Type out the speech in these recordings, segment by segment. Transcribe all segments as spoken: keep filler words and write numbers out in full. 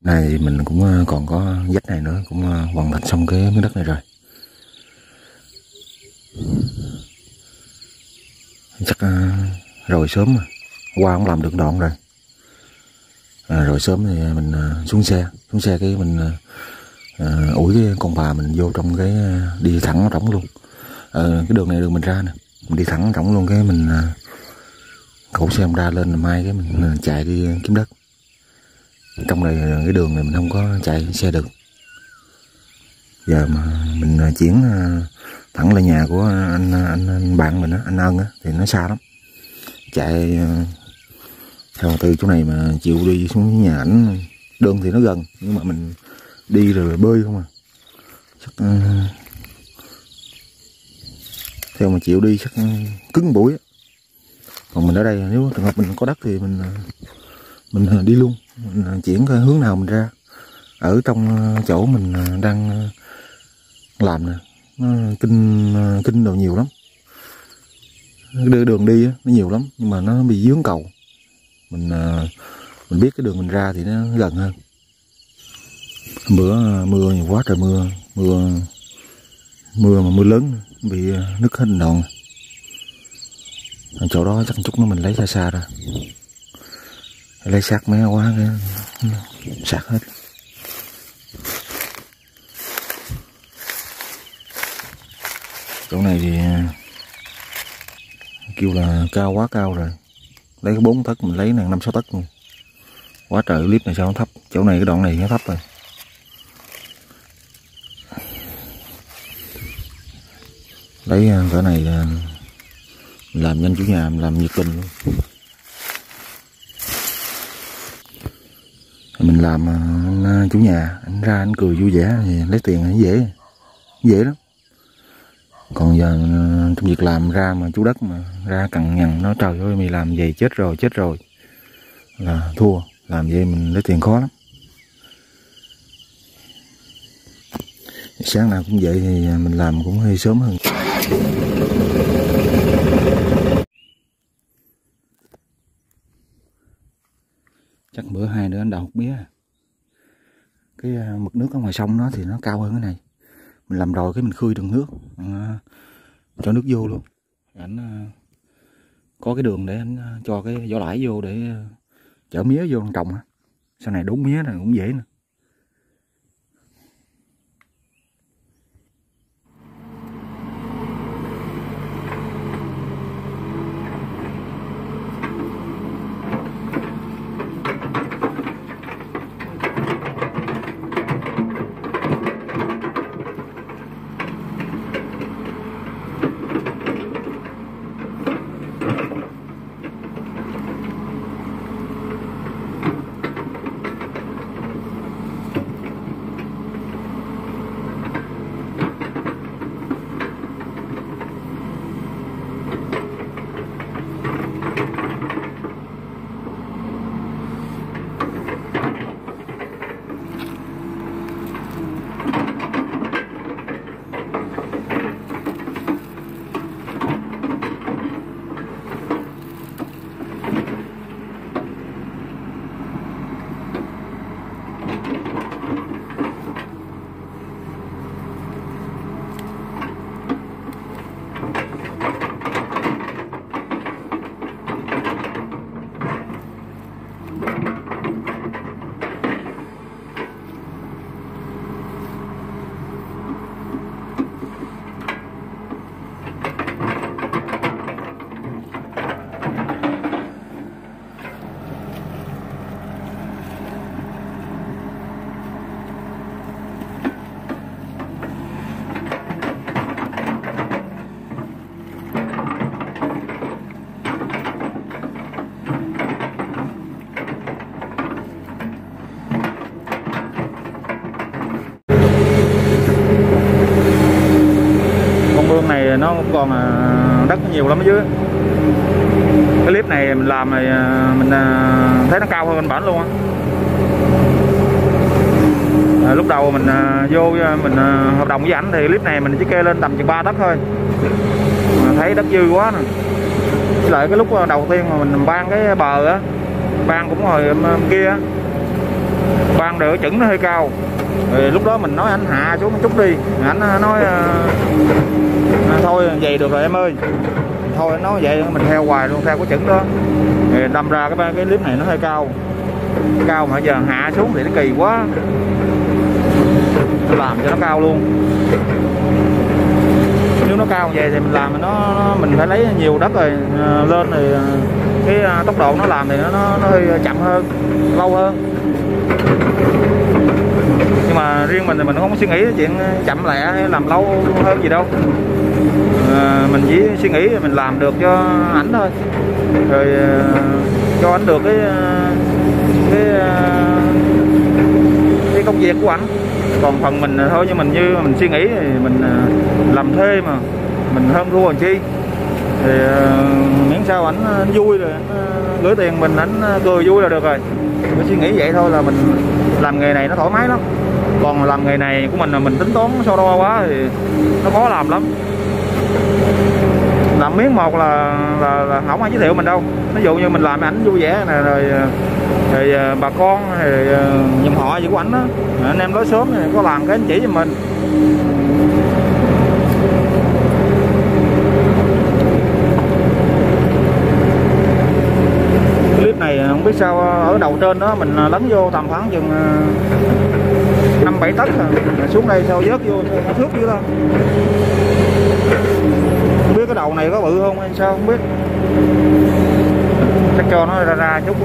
Này mình cũng còn có vách này nữa, cũng hoàn thành xong cái miếng đất này rồi. Chắc rồi sớm mà qua cũng làm được đoạn rồi. À, rồi sớm thì mình xuống xe xuống xe cái mình à, ủi cái con bà mình vô trong cái đi thẳng rỗng luôn. À, cái đường này đường mình ra nè, mình đi thẳng rỗng luôn, cái mình cẩu xe ra lên, mai cái mình chạy đi kiếm đất. Trong này cái đường này mình không có chạy xe được. Giờ mà mình chuyển thẳng lên nhà của anh, anh, anh bạn mình á, anh Ân á, thì nó xa lắm. Chạy theo từ chỗ này mà chịu đi xuống nhà ảnh, đường thì nó gần nhưng mà mình đi rồi bơi không à. Chắc theo mà chịu đi chắc cứng bụi á. Còn mình ở đây nếu trường hợp mình có đất thì mình mình đi luôn, mình chuyển cái hướng nào mình ra. Ở trong chỗ mình đang làm nè, nó kinh kinh đồ nhiều lắm, đưa đường đi nó nhiều lắm nhưng mà nó bị vướng cầu. Mình mình biết cái đường mình ra thì nó gần hơn. Bữa mưa nhiều quá trời, mưa mưa mưa mà mưa lớn bị nứt hết đòn. Ở chỗ đó chắc chút nữa mình lấy xa xa ra, lấy sát mé quá cái sạt hết. Chỗ này thì kêu là cao, quá cao rồi. Lấy cái bốn tấc mình lấy này năm sáu tấc luôn. Quá trời, clip này sao nó thấp. Chỗ này cái đoạn này nó thấp rồi. Lấy cỡ này làm nhanh chủ nhà, làm nhiệt tình luôn. Mình làm anh, chủ nhà anh ra anh cười vui vẻ thì lấy tiền nó dễ dễ lắm. Còn giờ trong việc làm ra mà chủ đất mà ra cằn nhằn nó trời ơi mày làm vậy chết rồi chết rồi là thua. Làm vậy mình lấy tiền khó lắm. Sáng nào cũng vậy thì mình làm cũng hơi sớm hơn. Chắc bữa hai nữa anh đào một mía. Cái mực nước ở ngoài sông nó thì nó cao hơn cái này. Mình làm rồi cái mình khơi đường nước à, cho nước vô luôn. Anh à, có cái đường để anh cho cái vỏ lãi vô để chở mía vô trồng. Sau này đốn mía này cũng dễ nè. Nó cũng còn đất nhiều lắm ở dưới. Cái clip này mình làm này mình thấy nó cao hơn bên bản luôn á. À, lúc đầu mình vô mình hợp đồng với ảnh thì clip này mình chỉ kê lên tầm chừng ba tấc thôi. Mà thấy đất dư quá nè. Với lại cái lúc đầu tiên mà mình ban cái bờ á, ban cũng hồi kia ban đỡ chững nó hơi cao. Rồi lúc đó mình nói anh hạ xuống một chút đi, anh nói à, thôi vậy được rồi em ơi, thôi nói vậy mình theo hoài luôn, theo cái chững đó. Rồi đâm ra cái cái clip này nó hơi cao cao mà giờ hạ xuống thì nó kỳ quá, làm cho nó cao luôn. Nếu nó cao vậy thì mình làm nó, nó mình phải lấy nhiều đất rồi à, lên thì cái à, tốc độ nó làm thì nó, nó hơi chậm hơn, lâu hơn. Nhưng mà riêng mình thì mình không có suy nghĩ chuyện chậm lẹ hay làm lâu hơn gì đâu. À, mình chỉ suy nghĩ mình làm được cho ảnh thôi, rồi cho ảnh được cái cái cái công việc của ảnh. Còn phần mình thôi, như mình như mình suy nghĩ thì mình làm thuê mà mình hơn thua làm chi, thì miễn sao ảnh vui rồi ảnh gửi tiền mình, ảnh cười vui là được rồi. Mình suy nghĩ vậy thôi là mình làm nghề này nó thoải mái lắm. Còn làm nghề này của mình là mình tính toán so đo quá thì nó khó làm lắm. Làm miếng một là, là, là không ai giới thiệu mình đâu. Ví dụ như mình làm ảnh vui vẻ nè, rồi, rồi bà con, rồi dòng họ gì của ảnh đó, anh em nói sớm thì có làm cái anh chỉ cho mình. Clip này không biết sao ở đầu trên đó mình lấn vô tầm khoảng chừng năm bảy tấc rồi, xuống đây sao vớt vô thước dữ đó. Không biết cái đầu này có bự không hay sao không biết, chắc cho nó ra ra chút.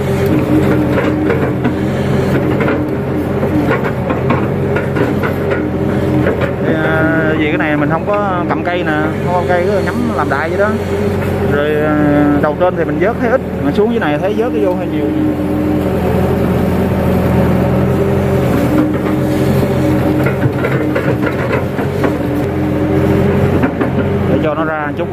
Thì, à, vì cái này mình không có cầm cây nè, không có cây cứ nhắm làm đại vậy đó. Rồi đầu trên thì mình vớt thấy ít, mà xuống dưới này thấy vớt cái vô hơi nhiều. Để cho nó ra chút.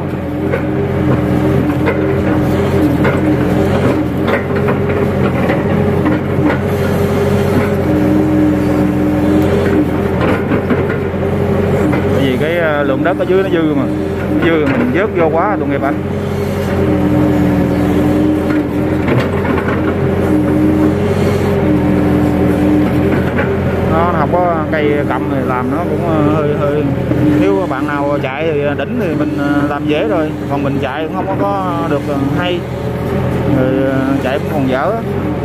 Bởi vì cái lượng đất ở dưới nó dư mà, dư mình vớt vô quá tội nghiệp anh. Nó không có cây cầm thì làm nó cũng hơi hơi nếu bạn nào chạy thì đỉnh thì mình làm dễ rồi, còn mình chạy cũng không có được hay, rồi chạy cũng còn dở.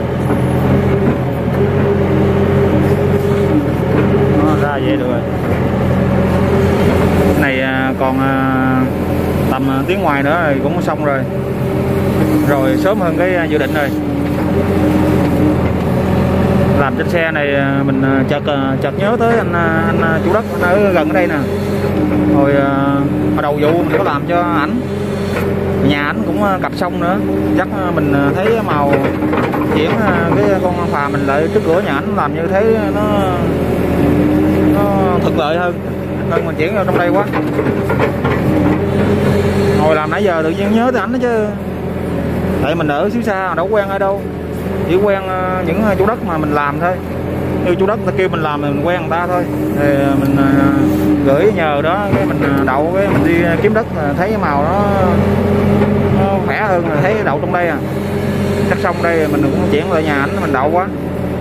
Nó ra vậy được rồi. Cái này còn tầm tiếng ngoài nữa thì cũng xong rồi, rồi sớm hơn cái dự định rồi. Làm trên xe này mình chợt chợt nhớ tới anh anh chủ đất anh ở gần ở đây nè. Hồi ở đầu vụ mình có làm cho ảnh, nhà ảnh cũng cặp xong nữa, chắc mình thấy màu chuyển cái con phà mình lại trước cửa nhà ảnh làm như thế nó nó thuận lợi hơn hơn mình chuyển vào trong đây quá. Hồi làm nãy giờ tự nhiên nhớ tới ảnh đó chứ, tại mình ở xíu xa đâu quen ở đâu, chỉ quen những chủ đất mà mình làm thôi. Như chủ đất người ta kêu mình làm thì mình quen người ta thôi, thì mình gửi nhờ đó, cái mình đậu, cái mình đi kiếm đất thấy cái màu nó, nó khỏe hơn, thấy đậu trong đây à. Chắc xong đây mình cũng chuyển lại nhà ảnh mình đậu quá.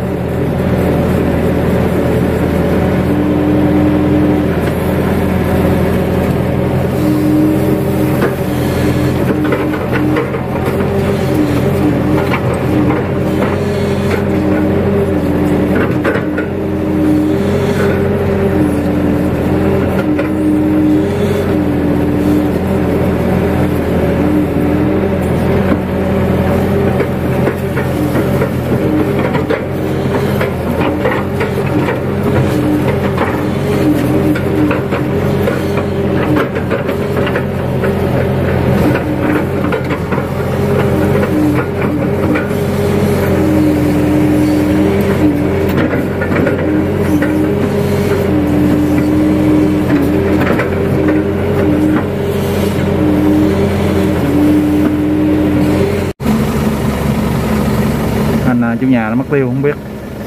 Chủ nhà nó mất tiêu không biết.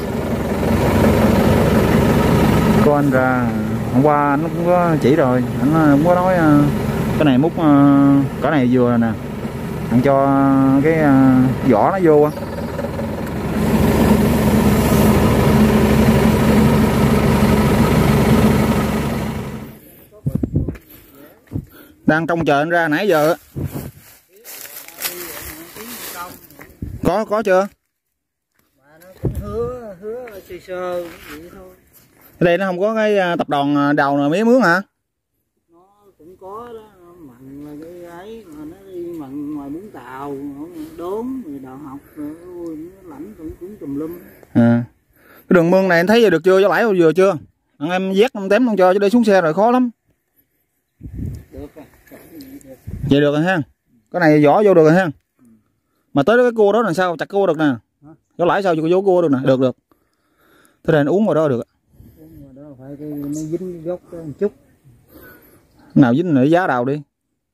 Có anh ra hôm qua anh cũng có chỉ rồi, anh cũng có nói cái này múc cỡ này vừa rồi nè, anh cho cái vỏ nó vô. Đang trông chờ anh ra nãy giờ. Có có chưa? Hứa hứa sơ sơ vậy thôi. Ở đây nó không có cái tập đoàn đào nào mía mướn hả? Nó cũng có đó, nó mặn là cái ấy mà nó đi mặn ngoài Vũng Tàu, đốn rồi đào học rồi nó lãnh cũng cũng tùm lum. À. Cái đường mương này anh thấy giờ được chưa? Cho lãi vừa chưa? Anh em vét năm tém không cho chứ để xuống xe rồi khó lắm. Được rồi. Vậy được rồi ha. Cái này vỏ vô được rồi ha. Mà tới cái cua đó là sao chặt cua được nè. Có lãi sao vô cua được nè, được được. Thế này anh uống vào đó được. Uống vào đó phải cái nó dính cái gốc một chút. Nào dính nữa giá đào đi.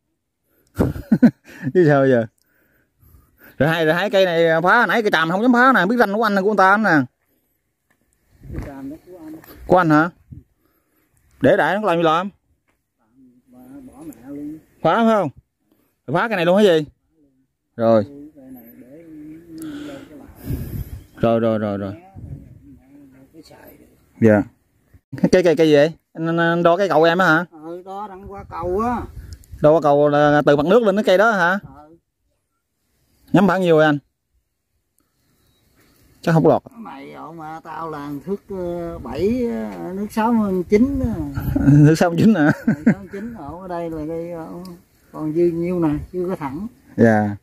Chứ sao giờ. Rồi hai rồi hai cây này phá nãy cây tràm không dám phá nè, biết ranh của anh là của người ta nè. Cái tràm đó của anh. Của anh hả? Để đại nó làm gì làm? Bỏ mẹ luôn. Phá phải không? Phá cái này luôn hả gì? Rồi. Rồi rồi rồi rồi. Dạ. Cái cây cây cây gì vậy? Anh, anh đo cái cầu em á hả? Ừ, đó đăng qua cầu á. Đo qua cầu là từ mặt nước lên cái cây đó hả? Ừ. Nhắm khoảng nhiêu rồi anh? Chắc không lọt. Mày ở mà tao là thước bảy, nước sáu chín. Thước sáu chín hả? sáu chín ở đây là cái còn dư nhiêu nè, chưa có thẳng. Dạ.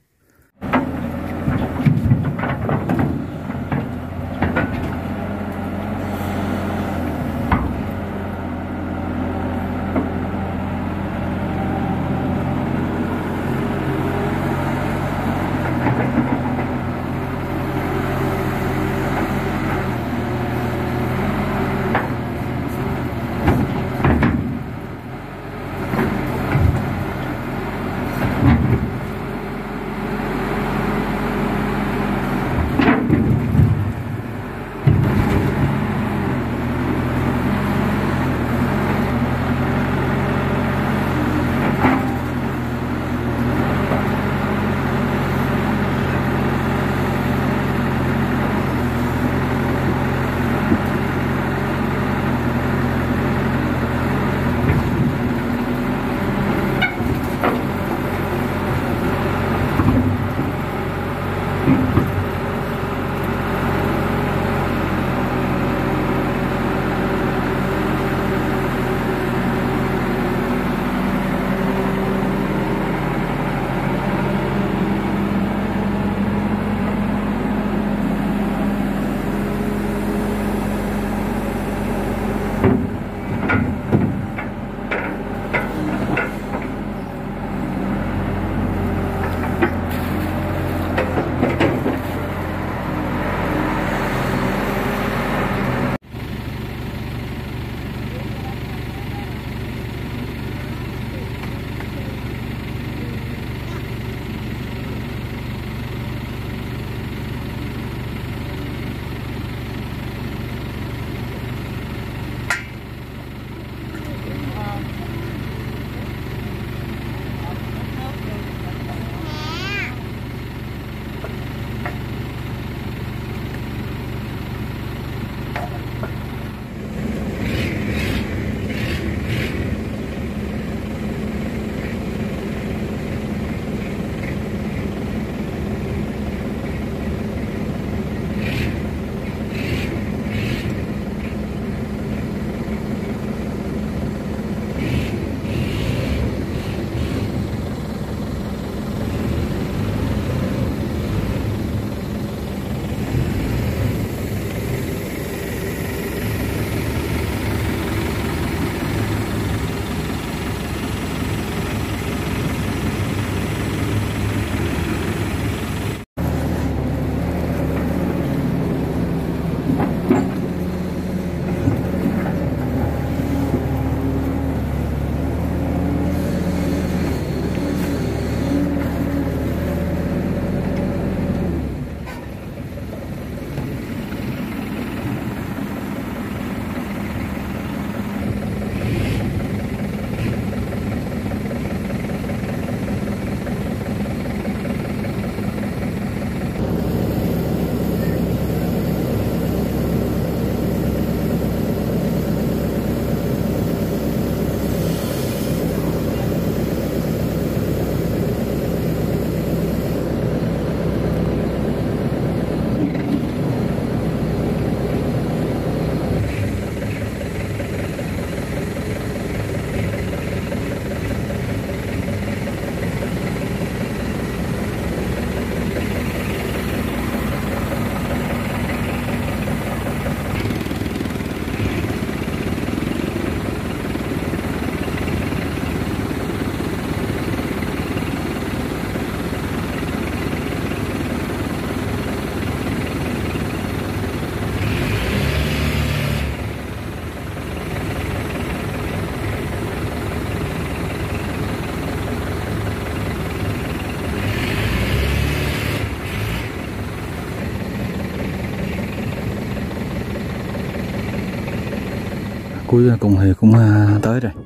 cuối cùng thì cũng uh, tới rồi.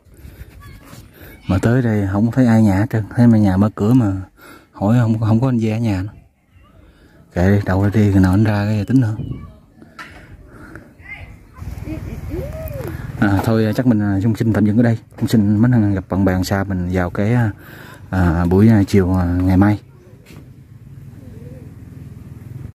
Mà tới đây không thấy ai nhà hết trơn, thấy mà nhà mở cửa mà hỏi không không có anh Gia ở nhà nữa. Kệ đi, đâu đi cái nào anh ra cái tính nữa. À, thôi chắc mình uh, xin tạm dừng ở đây. Cũng xin mến gặp bạn bè xa mình vào cái uh, buổi uh, chiều uh, ngày mai.